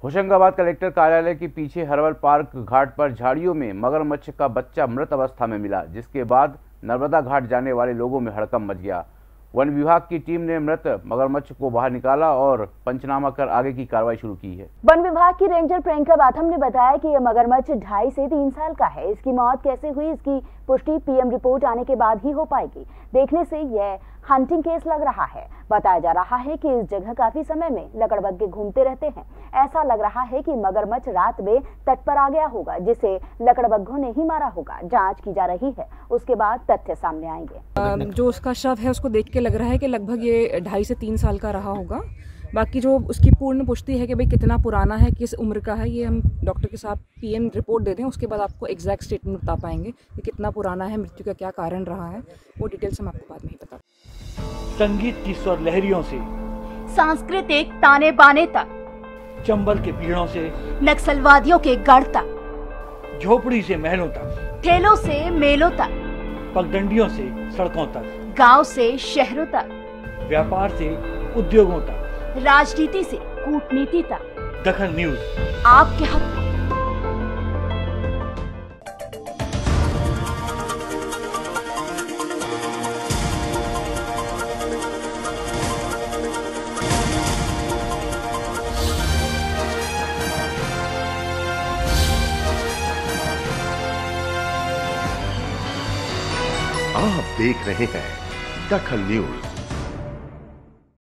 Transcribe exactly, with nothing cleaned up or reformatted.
Hoshangabad collector कार्यालय के पीछे हर्बल पार्क घाट पर झाड़ियों में मगरमच्छ का बच्चा मृत अवस्था में मिला, जिसके बाद नर्मदा घाट जाने वाले लोगों में हड़कंप मच गया। वन विभाग की टीम ने मृत मगरमच्छ को बाहर निकाला और पंचनामा कर आगे की कार्रवाई शुरू की है। वन विभाग की रेंजर प्रियंका बाथम ने बताया कि यह मगरमच्छ ढाई से तीन साल का है। इसकी मौत कैसे हुई, इसकी पुष्टि पीएम रिपोर्ट आने के बाद ही हो पाएगी। देखने से यह हंटिंग केस लग रहा है। बताया जा रहा है कि इस जगह काफी समय में लकड़बग्घे घूमते रहते हैं। ऐसा लग रहा है कि मगरमच्छ रात में तट पर आ गया होगा, जिसे लकड़बग्घों ने ही मारा होगा। जांच की जा रही है, उसके बाद तथ्य सामने आएंगे। जो उसका शव है उसको देख के लग रहा है कि लगभग ये ढाई से तीन साल का रहा होगा। बाकी जो उसकी पूर्ण पुष्टि है कि भाई कितना पुराना है, किस उम्र का है, ये हम डॉक्टर के साथ पीएम रिपोर्ट दे दें, उसके बाद आपको एग्जैक्ट स्टेटमेंट बता पाएंगे कि कितना पुराना है, मृत्यु का क्या कारण रहा है। वो डिटेल्स हम आपको बाद में ही बता। संगीत की स्वर लहरियों से सांस्कृतिक ताने बाने तक, चंबल के पीड़ों से नक्सलवादियों के गढ़ तक, झोपड़ी से महलों तक, ठेलों से मेलों तक, पगडंडियों से सड़कों तक, गांव से शहरों तक, व्यापार से उद्योगों तक, राजनीति से कूटनीति तक, दखन न्यूज आपके हक में। आप देख रहे हैं दखन न्यूज।